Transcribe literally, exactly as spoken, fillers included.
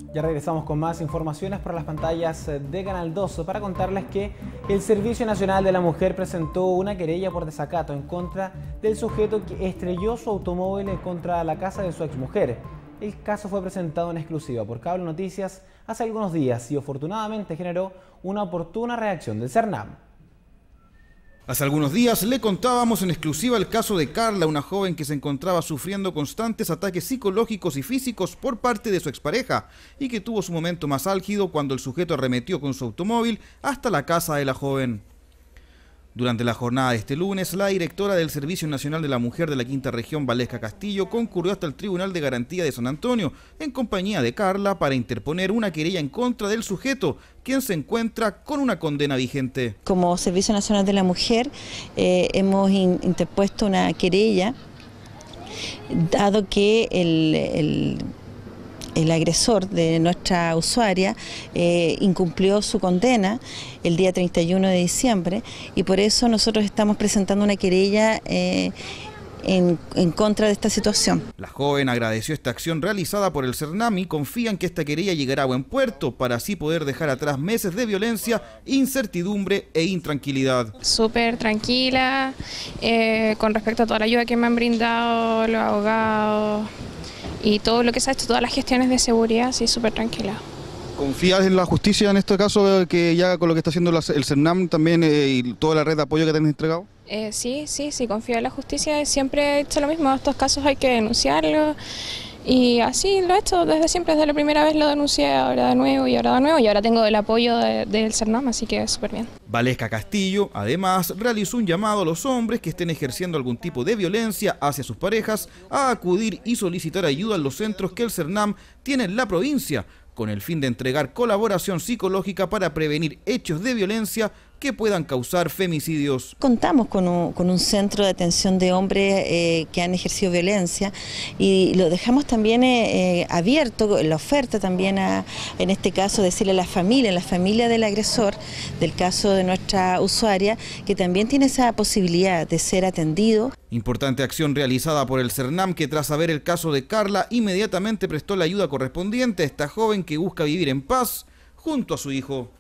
Ya regresamos con más informaciones por las pantallas de Canal dos para contarles que el Servicio Nacional de la Mujer presentó una querella por desacato en contra del sujeto que estrelló su automóvil contra la casa de su exmujer. El caso fue presentado en exclusiva por Cable Noticias hace algunos días y afortunadamente generó una oportuna reacción del CERNAM. Hace algunos días le contábamos en exclusiva el caso de Carla, una joven que se encontraba sufriendo constantes ataques psicológicos y físicos por parte de su expareja y que tuvo su momento más álgido cuando el sujeto arremetió con su automóvil hasta la casa de la joven. Durante la jornada de este lunes, la directora del Servicio Nacional de la Mujer de la Quinta Región, Valesca Castillo, concurrió hasta el Tribunal de Garantía de San Antonio, en compañía de Carla, para interponer una querella en contra del sujeto, quien se encuentra con una condena vigente. Como Servicio Nacional de la Mujer, eh, hemos in, interpuesto una querella, dado que el... el El agresor de nuestra usuaria eh, incumplió su condena el día treinta y uno de diciembre y por eso nosotros estamos presentando una querella eh, en, en contra de esta situación. La joven agradeció esta acción realizada por el CERNAM y confía en que esta querella llegará a buen puerto para así poder dejar atrás meses de violencia, incertidumbre e intranquilidad. Súper tranquila eh, con respecto a toda la ayuda que me han brindado los abogados y todo lo que se ha hecho, todas las gestiones de seguridad, sí, súper tranquila. ¿Confías en la justicia en este caso, que ya con lo que está haciendo el CERNAM también eh, y toda la red de apoyo que te han entregado? Eh, sí, sí, sí, confío en la justicia, siempre he hecho lo mismo, estos casos hay que denunciarlos y así lo he hecho desde siempre, desde la primera vez lo denuncié, ahora de nuevo y ahora de nuevo y ahora tengo el apoyo de, del CERNAM, así que súper bien. Valesca Castillo, además, realizó un llamado a los hombres que estén ejerciendo algún tipo de violencia hacia sus parejas a acudir y solicitar ayuda en los centros que el CERNAM tiene en la provincia, con el fin de entregar colaboración psicológica para prevenir hechos de violencia que puedan causar femicidios. Contamos con un, con un centro de atención de hombres eh, que han ejercido violencia y lo dejamos también eh, abierto, la oferta también a, en este caso, decirle a la familia, a la familia del agresor, del caso de nuestra usuaria, que también tiene esa posibilidad de ser atendido. Importante acción realizada por el CERNAM, que tras saber el caso de Carla, inmediatamente prestó la ayuda correspondiente a esta joven que busca vivir en paz junto a su hijo.